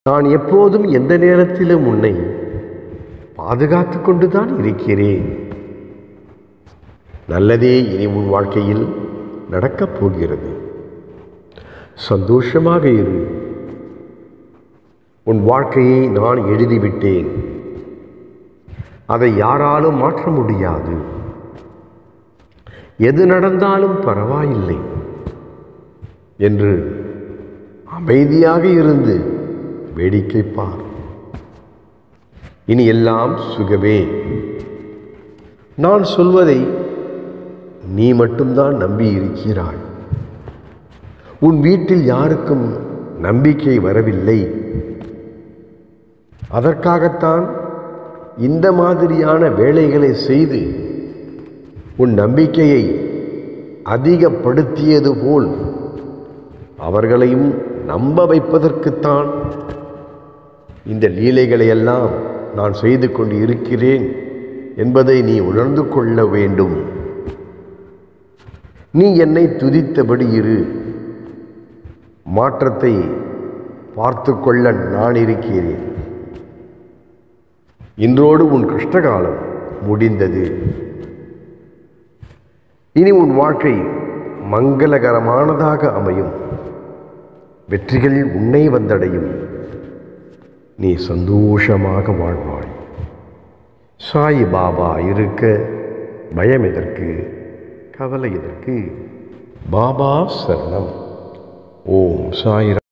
நான் எப்போதும் எந்த நேரத்திலும் உன்னை பாதுகாத்து கொண்டுதான் இருக்கிறேன். நல்லதே இனி உன் வாழ்க்கையில் நடக்கப் போகிறது. சந்தோஷமாக இரு. உன் வாழ்க்கையை நான் எழுதிவிட்டேன். அதை யாராலும் மாற்ற முடியாது. எது நடந்தாலும் பரவாயில்லை என்று அமைதியாக இருந்து வேடிக்கை பார். இனி எல்லாம் சுகமே. நான் சொல்வதை நீ மட்டும்தான் நம்பி இருக்கிறாய். உன் வீட்டில் யாருக்கும் நம்பிக்கை வரவில்லை. அதற்காகத்தான் இந்த மாதிரியான வேலைகளை செய்து உன் நம்பிக்கையை அதிகப்படுத்தியது போல் அவர்களையும் நம்ப வைப்பதற்குத்தான் இந்த லீலைகளை எல்லாம் நான் செய்து கொண்டு இருக்கிறேன் என்பதை நீ உணர்ந்து கொள்ள வேண்டும். நீ என்னை துதித்தபடி இரு. மாற்றத்தை பார்த்து கொள்ள நான் இருக்கிறேன். இன்றோடு உன் கஷ்டகாலம் முடிந்தது. இனி உன் வாழ்க்கை மங்களகரமானதாக அமையும். வெற்றிகள் உன்னை வந்தடையும். நீ சந்தோஷமாக வாழ்வாய். சாய் பாபா இருக்க பயம் எதற்கு, கவலை எதற்கு? பாபா சரணம். ஓம் சாய்.